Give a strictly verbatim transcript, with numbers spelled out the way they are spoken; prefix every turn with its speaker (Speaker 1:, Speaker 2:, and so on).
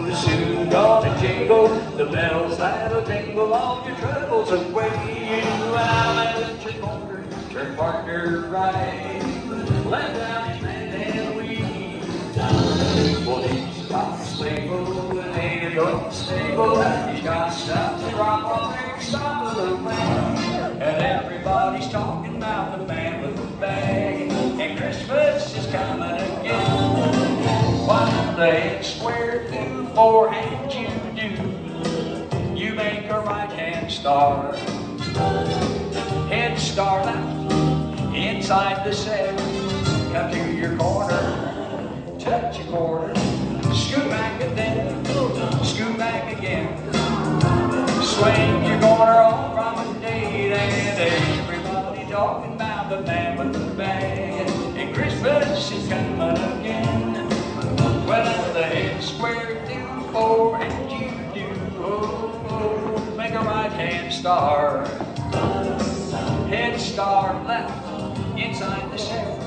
Speaker 1: soon gonna jingle, the bells that'll jingle all your troubles away. Well, at your corner, turn partner right, let down your man and we down. Well, he's got a stable, and ain't a stable, he's got stuff to drop on every stop of the way. And everybody's talking about the man with the bag, and Christmas is coming again. One day square through four hands you do, you make a right hand star, head star left, inside the set, come to your corner, touch a quarter, scoot back and then, scoot back again, swing your corner off from a date, and everybody talking about the man with the bag, and Christmas is coming again. Well, the head square through four and you do, oh, oh, make a right hand star, head star left, inside the set,